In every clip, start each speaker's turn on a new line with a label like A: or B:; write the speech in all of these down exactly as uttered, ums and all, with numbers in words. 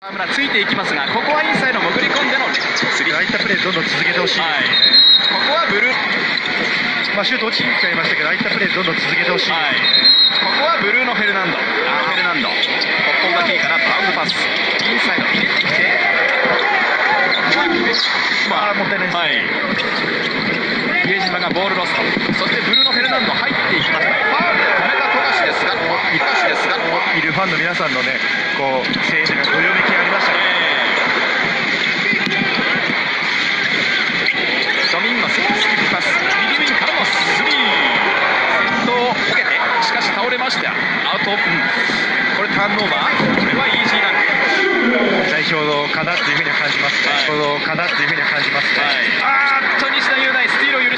A: 河村ついていきますが、ここはインサイド潜り込んでのスリー。
B: ああいったプレーどんどん続けてほしいですね、はい、
A: ここはブルー、
B: まあ、シュート落ちちゃいましたけど、ああいったプレーどんどん続けてほしいですね、はい、
A: ここはブルーノ・フェルナンド、フェルナンド、ポッポンバキーからバウンドパス、インサイド入れてきて、
B: まあ、もったいないですね、はい、
A: 比江島がボールロスト、そしてブルーノ・フェルナンド入っていきました。ファウルで止めた富樫ですが、富樫ですが、
B: いるファンの皆さんのね、こう声援がどよめきありましたね。
A: ショミンのスキップパス、右ウィンからのスリー、先頭を受けて、しかし倒れました、アウト、うん、これターンオーバー、これはイージーランク。
B: 代表かなっていうふうには感じますね、代表かなっていうふうには感じますね、はい、
A: あーっと西田優大スティールを許した。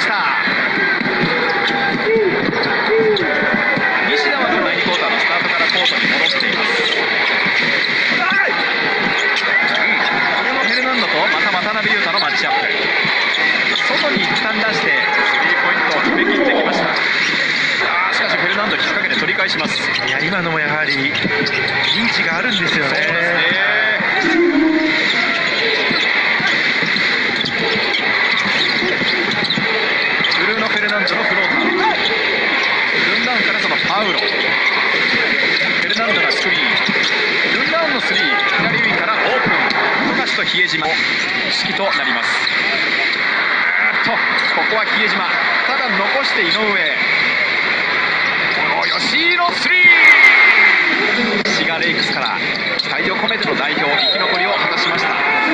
A: 西田はだいにクォーターのスタートからコートに戻っています。ブルーノ・フェルナンドとまた渡辺裕太のマッチアップ、外に一旦出してスリーポイントを決めきってきました。あーしかしフェルナンド引っ掛けて取り返します。
B: いや今のもやはりリーチがあるんですよね。そうですね、
A: ブルーノ・フェルナンドのフローター、ルンダウンからそのパウロ、フェルナンドがスクリーン、ルンダウンのスリー、左ウィンからオープン、富樫と比江島指揮となります。とここは比江島、ただ残して井上、吉井のスリー、シガレイクスから期待を込めての代表生き残りを果たしました。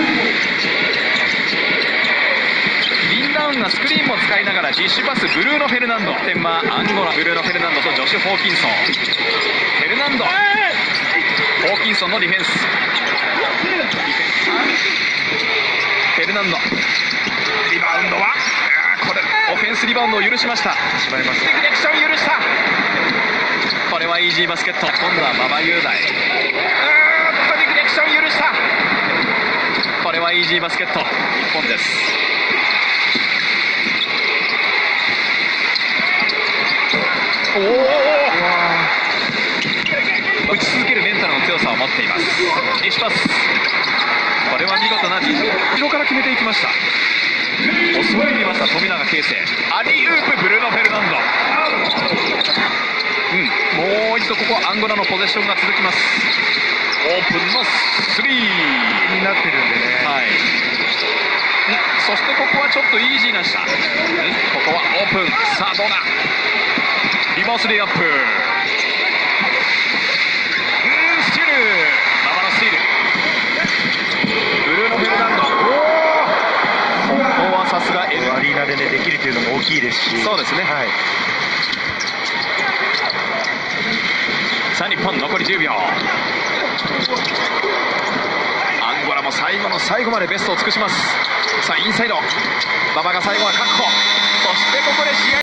A: リンダウンがスクリーンも使いながらディッシュパス、ブルーノ・フェルナンド、点はアンゴラ、ブルーノ・フェルナンドとジョシュ・ホーキンソン、フェルナンド、ホーキンソンのディフェンス、ディフェンスフェルナンド、リバウンドはこれオフェンスリバウンドを許しました。
B: しまいました。
A: ディフレクション許した。これはイージーバスケット、今度は馬場雄大、うーっとディフレクション許した。これはイージーバスケット、日本です。おお、打ち続けるメンタルの強さを持っています。ディッシュパス、これは見事なディッシュ、後ろから決めていきました。遅い見ました富永啓生、アリウープ、ブルーノ・フェルナンド、うん、もう一度ここアンゴラのポゼッションが続きます。オープンのスリー
B: になってるんでね、
A: はい、そしてここはちょっとイージーなした、ここはオープン、さあどうだ、リバースレイアップ、うんスティール、馬場のスティール、ブルーノ・フェルナンド、ここはさすがエル
B: アリーナで、ね、できるというのも大きいですし、
A: そうですね、
B: はい、
A: さあ日本残りじゅうびょう、アンゴラも最後の最後までベストを尽くします。さあインサイド、馬場が最後は確保、そしてここで試合